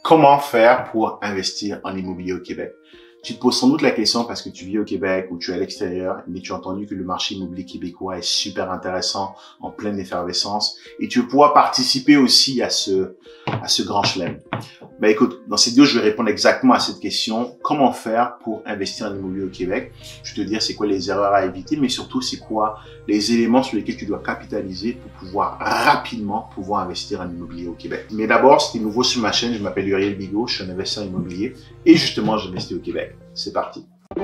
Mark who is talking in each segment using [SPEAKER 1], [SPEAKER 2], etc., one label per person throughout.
[SPEAKER 1] Comment faire pour investir en immobilier au Québec? Tu te poses sans doute la question parce que tu vis au Québec ou tu es à l'extérieur, mais tu as entendu que le marché immobilier québécois est super intéressant, en pleine effervescence, et tu veux pouvoir participer aussi à ce grand chelem. Ben écoute, dans cette vidéo, je vais répondre exactement à cette question. Comment faire pour investir en immobilier au Québec? Je vais te dire c'est quoi les erreurs à éviter, mais surtout c'est quoi les éléments sur lesquels tu dois capitaliser pour pouvoir rapidement investir en immobilier au Québec. Mais d'abord, si tu es nouveau sur ma chaîne, je m'appelle Uriel Bigot, je suis un investisseur immobilier et justement, j'investis au Québec. C'est parti.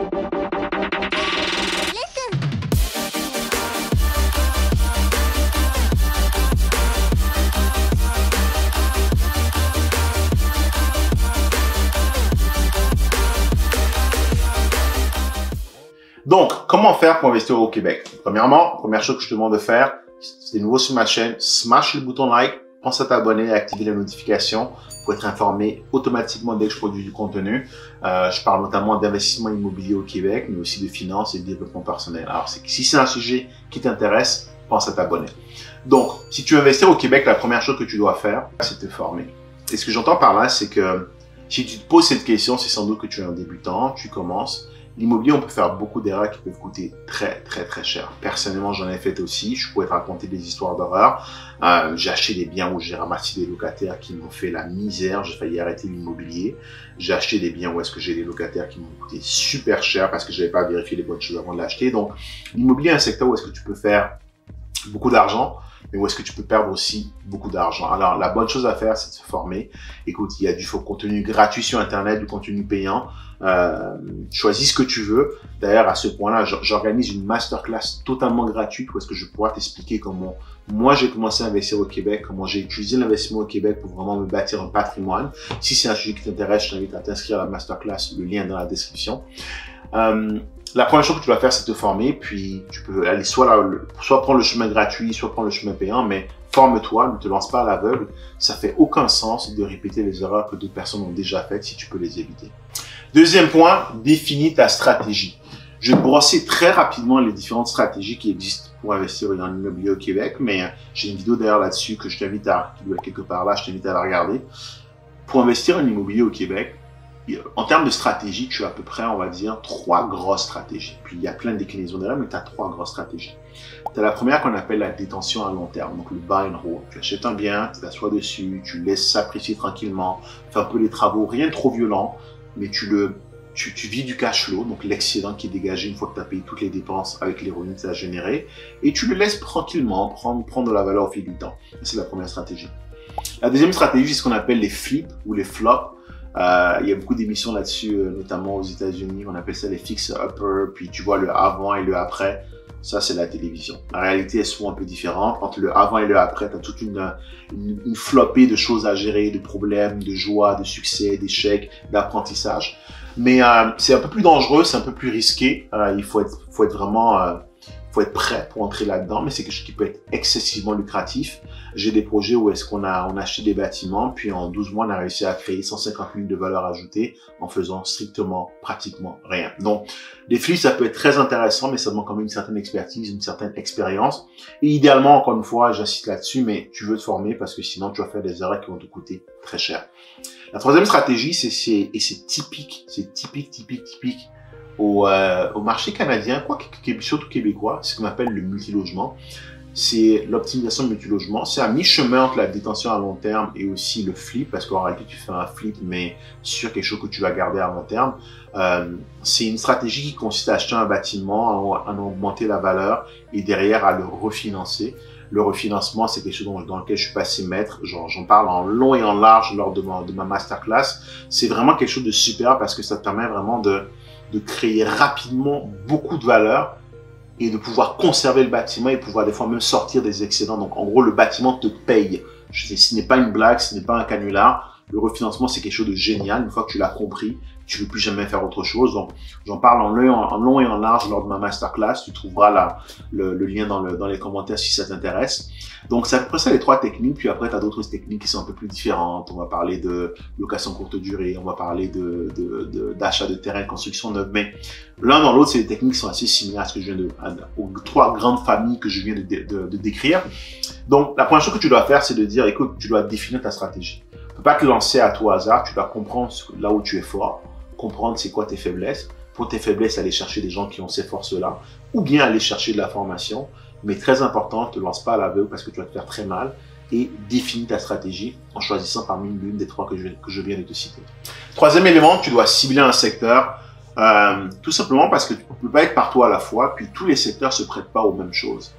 [SPEAKER 1] Donc, comment faire pour investir au Québec? Premièrement, première chose que je te demande de faire, si tu es nouveau sur ma chaîne, smash le bouton like, pense à t'abonner et à activer les notifications pour être informé automatiquement dès que je produis du contenu. Je parle notamment d'investissement immobilier au Québec, mais aussi de finances et de développement personnel. Alors, si c'est un sujet qui t'intéresse, pense à t'abonner. Donc, si tu veux investir au Québec, la première chose que tu dois faire, c'est te former. Et ce que j'entends par là, c'est que si tu te poses cette question, c'est sans doute que tu es un débutant, tu commences. L'immobilier, on peut faire beaucoup d'erreurs qui peuvent coûter très cher. Personnellement, j'en ai fait aussi. Je pourrais te raconter des histoires d'horreur. J'ai acheté des biens où j'ai ramassé des locataires qui m'ont fait la misère. J'ai failli arrêter l'immobilier. J'ai acheté des biens où est-ce que j'ai des locataires qui m'ont coûté super cher parce que je n'avais pas vérifié les bonnes choses avant de l'acheter. Donc, l'immobilier est un secteur où est-ce que tu peux faire beaucoup d'argent, mais où est-ce que tu peux perdre aussi beaucoup d'argent. Alors, la bonne chose à faire, c'est de se former. Écoute, il y a du contenu gratuit sur Internet, du contenu payant. Choisis ce que tu veux. D'ailleurs, à ce point-là, j'organise une masterclass totalement gratuite où est-ce que je pourrais t'expliquer comment moi j'ai commencé à investir au Québec, comment j'ai utilisé l'investissement au Québec pour vraiment me bâtir un patrimoine. Si c'est un sujet qui t'intéresse, je t'invite à t'inscrire à la masterclass, le lien est dans la description. La première chose que tu vas faire, c'est te former, puis tu peux aller soit prendre le chemin gratuit, soit prendre le chemin payant, mais forme-toi, ne te lance pas à l'aveugle. Ça fait aucun sens de répéter les erreurs que d'autres personnes ont déjà faites si tu peux les éviter. Deuxième point, définis ta stratégie. Je vais te brosser très rapidement les différentes stratégies qui existent pour investir dans l'immobilier au Québec, mais j'ai une vidéo d'ailleurs là-dessus que je t'invite qui doit être quelque part là, je t'invite à la regarder. Pour investir en immobilier au Québec, en termes de stratégie, tu as à peu près, on va dire, 3 grosses stratégies. Puis il y a plein de déclinaisons derrière, mais tu as 3 grosses stratégies. Tu as la première qu'on appelle la détention à long terme, donc le buy and hold. Tu achètes un bien, tu t'assois dessus, tu laisses s'apprécier tranquillement, fais un peu les travaux, rien de trop violent, mais tu vis du cash flow, donc l'excédent qui est dégagé une fois que tu as payé toutes les dépenses avec les revenus que ça a généré, et tu le laisses tranquillement prendre de la valeur au fil du temps. C'est la première stratégie. La deuxième stratégie, c'est ce qu'on appelle les flips ou les flops. Il y a beaucoup d'émissions là-dessus, notamment aux États-Unis. On appelle ça les fixer-upper. Puis tu vois le avant et le après. Ça, c'est la télévision. La réalité est souvent un peu différente. Entre le avant et le après, tu as toute une flopée de choses à gérer, de problèmes, de joie, de succès, d'échecs, d'apprentissage. Mais c'est un peu plus dangereux, c'est un peu plus risqué. Il faut être vraiment être prêt pour entrer là-dedans, mais c'est quelque chose qui peut être excessivement lucratif. J'ai des projets où est-ce qu'on a acheté des bâtiments, puis en 12 mois, on a réussi à créer 150 000 de valeur ajoutée en faisant pratiquement rien. Donc, les flips, ça peut être très intéressant, mais ça demande quand même une certaine expertise, une certaine expérience. Et idéalement, encore une fois, j'insiste là-dessus, mais tu veux te former parce que sinon, tu vas faire des erreurs qui vont te coûter très cher. La troisième stratégie, c'est typique au marché canadien, surtout québécois, c'est ce qu'on appelle le multilogement. C'est l'optimisation de multilogement. C'est à mi-chemin entre la détention à long terme et aussi le flip, parce qu'en réalité, tu fais un flip, mais sur quelque chose que tu vas garder à long terme. C'est une stratégie qui consiste à acheter un bâtiment, à en augmenter la valeur et derrière à le refinancer. Le refinancement, c'est quelque chose dans lequel je suis passé maître. J'en parle en long et en large lors de ma masterclass. C'est vraiment quelque chose de super parce que ça te permet vraiment de créer rapidement beaucoup de valeur et de pouvoir conserver le bâtiment et pouvoir des fois même sortir des excédents. Donc en gros, le bâtiment te paye. Ce n'est pas une blague, ce n'est pas un canular. Le refinancement, c'est quelque chose de génial. Une fois que tu l'as compris, tu ne veux plus jamais faire autre chose. Donc j'en parle en long et en large lors de ma masterclass. Tu trouveras le lien dans les commentaires si ça t'intéresse. Donc c'est à peu près ça les 3 techniques. Puis après, tu as d'autres techniques qui sont un peu plus différentes. On va parler de location courte durée. On va parler d'achat de terrain, de construction neuve. Mais l'un dans l'autre, c'est des techniques qui sont assez similaires à ce que je viens aux 3 grandes familles que je viens de décrire. Donc la première chose que tu dois faire, c'est de dire, écoute, tu dois définir ta stratégie. peux pas te lancer à tout hasard. Tu dois comprendre là où tu es fort, comprendre c'est quoi tes faiblesses. Pour tes faiblesses, aller chercher des gens qui ont ces forces-là, ou bien aller chercher de la formation. Mais très important, ne te lance pas à l'aveugle parce que tu vas te faire très mal, et définis ta stratégie en choisissant parmi l'une des trois que je viens de te citer. Troisième élément, tu dois cibler un secteur, tout simplement parce que tu ne peux pas être partout à la fois, puis tous les secteurs se prêtent pas aux mêmes choses.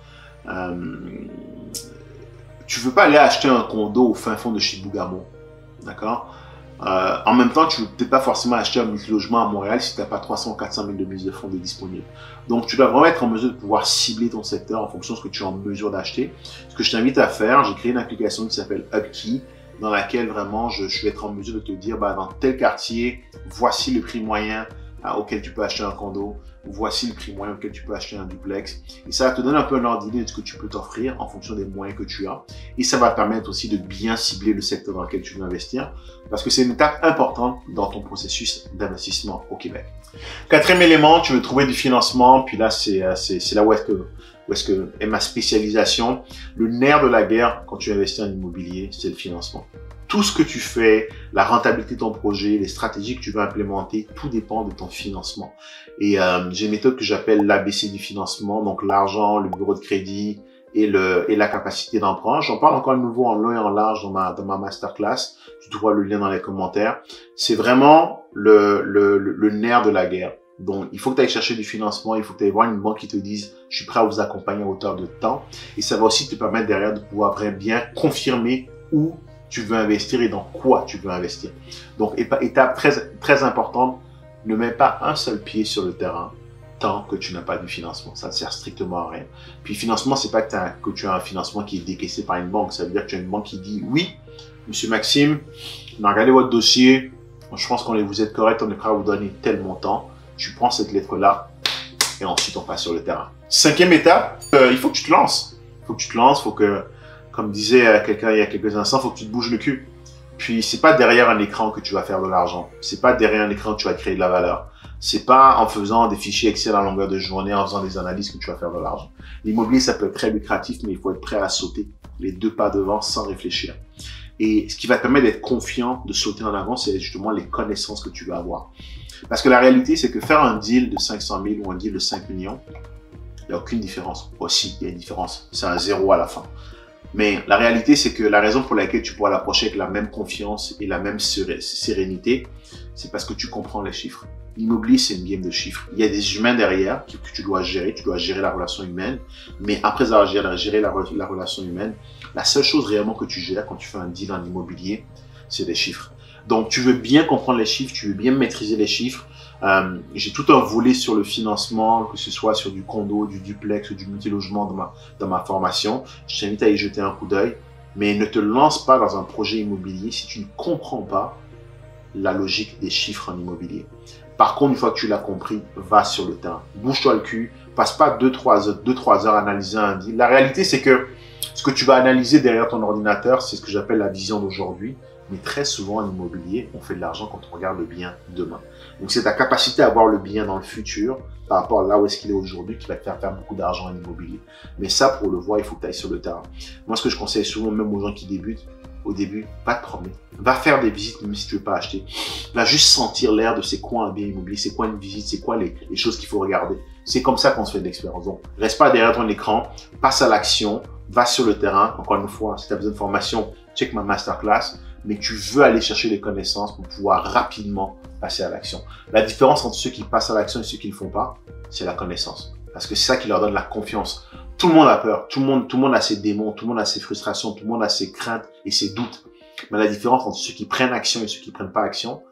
[SPEAKER 1] Tu veux pas aller acheter un condo au fin fond de Chibougamau, d'accord? En même temps, tu ne veux peut-être pas forcément acheter un multilogement à Montréal si tu n'as pas 300 ou 400 000 de mise de fonds disponibles. Donc, tu dois vraiment être en mesure de pouvoir cibler ton secteur en fonction de ce que tu es en mesure d'acheter. Ce que je t'invite à faire, j'ai créé une application qui s'appelle UpKey, dans laquelle vraiment je vais être en mesure de te dire, dans tel quartier, voici le prix moyen auquel tu peux acheter un condo, voici le prix moyen auquel tu peux acheter un duplex. Et ça te donne un peu un ordre d'idée de ce que tu peux t'offrir en fonction des moyens que tu as. Et ça va permettre aussi de bien cibler le secteur dans lequel tu veux investir, parce que c'est une étape importante dans ton processus d'investissement au Québec. Quatrième élément, tu veux trouver du financement, puis là, c'est là où est-ce que est ma spécialisation. Le nerf de la guerre quand tu investis en immobilier, c'est le financement. Tout ce que tu fais, la rentabilité de ton projet, les stratégies que tu veux implémenter, tout dépend de ton financement. Et j'ai une méthode que j'appelle l'ABC du financement, donc l'argent, le bureau de crédit et la capacité d'emprunt. J'en parle encore de nouveau en long et en large dans ma masterclass. Tu trouveras le lien dans les commentaires. C'est vraiment le nerf de la guerre. Donc, il faut que tu ailles chercher du financement, il faut que tu ailles voir une banque qui te dise « je suis prêt à vous accompagner à hauteur de temps ». Et ça va aussi te permettre derrière de pouvoir bien confirmer où tu veux investir et dans quoi tu veux investir. Donc, étape très, très importante, ne mets pas un seul pied sur le terrain tant que tu n'as pas du financement. Ça ne sert strictement à rien. Puis, financement, c'est pas que tu as un financement qui est décaissé par une banque. Ça veut dire que tu as une banque qui dit « oui, monsieur Maxime, on a regardé votre dossier, je pense qu'on vous êtes correct, on est prêt à vous donner tel montant. Tu prends cette lettre-là et ensuite on passe sur le terrain. Cinquième étape, il faut que tu te lances. Il faut que tu te lances, il faut que, comme disait quelqu'un il y a quelques instants, il faut que tu te bouges le cul. Puis c'est pas derrière un écran que tu vas faire de l'argent. C'est pas derrière un écran que tu vas créer de la valeur. C'est pas en faisant des fichiers Excel à longueur de journée, en faisant des analyses que tu vas faire de l'argent. L'immobilier, ça peut être très lucratif, mais il faut être prêt à sauter les deux pas devant sans réfléchir. Et ce qui va te permettre d'être confiant, de sauter en avant, c'est justement les connaissances que tu vas avoir. Parce que la réalité, c'est que faire un deal de 500 000 ou un deal de 5 millions, il n'y a aucune différence. Aussi, il y a une différence. C'est un zéro à la fin. Mais la réalité, c'est que la raison pour laquelle tu pourras l'approcher avec la même confiance et la même sérénité, c'est parce que tu comprends les chiffres. L'immobilier, c'est une game de chiffres. Il y a des humains derrière que tu dois gérer. Tu dois gérer la relation humaine. Mais après avoir géré la relation humaine, la seule chose réellement que tu gères quand tu fais un deal en immobilier, c'est des chiffres. Donc, tu veux bien comprendre les chiffres, tu veux bien maîtriser les chiffres. J'ai tout un volet sur le financement, que ce soit sur du condo, du duplex ou du multilogement dans ma formation. Je t'invite à y jeter un coup d'œil. Mais ne te lance pas dans un projet immobilier si tu ne comprends pas la logique des chiffres en immobilier. Par contre, une fois que tu l'as compris, va sur le terrain. Bouge-toi le cul. Passe pas 2-3 heures à analyser un deal. La réalité, c'est que ce que tu vas analyser derrière ton ordinateur, c'est ce que j'appelle la vision d'aujourd'hui. Mais très souvent, en immobilier, on fait de l'argent quand on regarde le bien demain. Donc, c'est ta capacité à voir le bien dans le futur par rapport à là où est-ce qu'il est aujourd'hui qui va te faire beaucoup d'argent en immobilier. Mais ça, pour le voir, il faut que tu ailles sur le terrain. Moi, ce que je conseille souvent, même aux gens qui débutent, au début, va te promener. Va faire des visites, même si tu veux pas acheter. Va juste sentir l'air de c'est quoi un bien immobilier, c'est quoi une visite, c'est quoi les choses qu'il faut regarder. C'est comme ça qu'on se fait de l'expérience. Donc, reste pas derrière ton écran, passe à l'action, va sur le terrain. Encore une fois, si tu as besoin de formation, check ma masterclass. Mais tu veux aller chercher les connaissances pour pouvoir rapidement passer à l'action. La différence entre ceux qui passent à l'action et ceux qui ne le font pas, c'est la connaissance. Parce que c'est ça qui leur donne la confiance. Tout le monde a peur, tout le monde a ses démons, tout le monde a ses frustrations, tout le monde a ses craintes et ses doutes. Mais la différence entre ceux qui prennent action et ceux qui ne prennent pas action,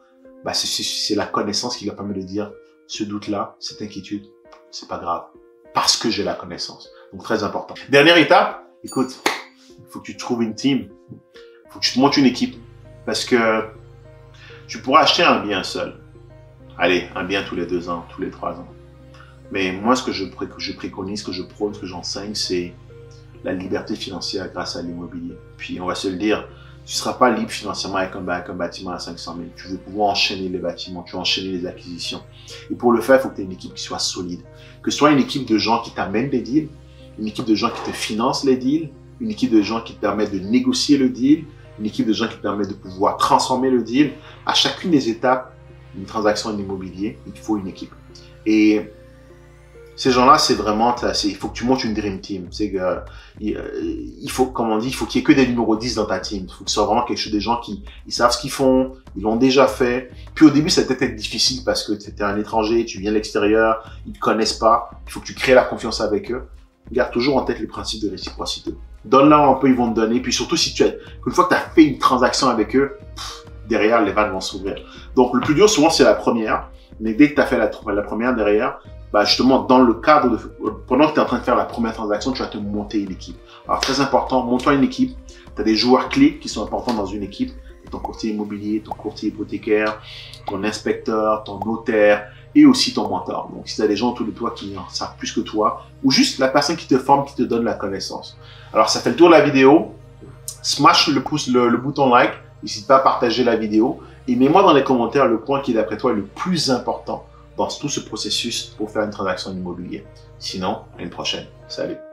[SPEAKER 1] c'est la connaissance qui leur permet de dire ce doute-là, cette inquiétude, c'est pas grave. Parce que j'ai la connaissance. Donc très important. Dernière étape, écoute, il faut que tu trouves une team. Il faut que tu te montes une équipe. Parce que tu pourras acheter un bien seul. Allez, un bien tous les 2 ans, tous les 3 ans. Mais moi, ce que je préconise, ce que je prône, ce que j'enseigne, c'est la liberté financière grâce à l'immobilier. Puis, on va se le dire, tu ne seras pas libre financièrement avec un bâtiment à 500 000. Tu veux pouvoir enchaîner les bâtiments, tu veux enchaîner les acquisitions. Et pour le faire, il faut que tu aies une équipe qui soit solide. Que ce soit une équipe de gens qui t'amènent des deals, une équipe de gens qui te financent les deals, une équipe de gens qui te permettent de négocier le deal, une équipe de gens qui permet de pouvoir transformer le deal. À chacune des étapes d'une transaction en immobilier, il faut une équipe. Et ces gens-là, c'est vraiment, il faut que tu montes une dream team. C'est que, il faut, comme on dit, il faut qu'il y ait que des numéros 10 dans ta team. Il faut que ce soit vraiment quelque chose des gens qui, ils savent ce qu'ils font, ils l'ont déjà fait. Puis au début, ça peut être difficile parce que tu es un étranger, tu viens de l'extérieur, ils te connaissent pas. Il faut que tu crées la confiance avec eux. Garde toujours en tête les principes de réciprocité. Donne-leur un peu, ils vont te donner. Puis surtout, une fois que tu as fait une transaction avec eux, derrière, les vannes vont s'ouvrir. Donc, le plus dur, souvent, c'est la première. Mais dès que tu as fait la première derrière, bah justement, dans le cadre de, pendant que tu es en train de faire la première transaction, tu vas te monter une équipe. Alors, très important, monte-toi une équipe. Tu as des joueurs clés qui sont importants dans une équipe. Ton courtier immobilier, ton courtier hypothécaire, ton inspecteur, ton notaire et aussi ton mentor. Donc, si tu as des gens autour de toi qui en savent plus que toi ou juste la personne qui te forme, qui te donne la connaissance. Alors, ça fait le tour de la vidéo. Smash le bouton like. N'hésite pas à partager la vidéo. Et mets-moi dans les commentaires le point qui, d'après toi, est le plus important dans tout ce processus pour faire une transaction immobilière. Sinon, à une prochaine. Salut.